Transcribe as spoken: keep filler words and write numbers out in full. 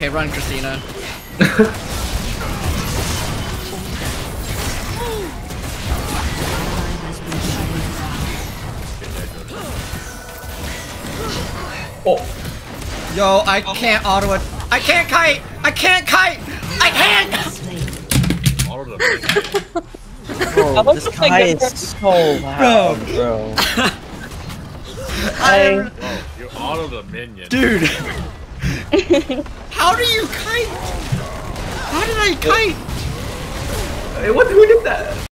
Okay, run, Christina. Oh. Yo, I can't auto it. I can't kite. I can't kite. I can't. Auto the Bro, this guy is so loud, bro. I, oh, you auto the minion. dude. How do you kite? How did I kite? Hey, what? Who did that?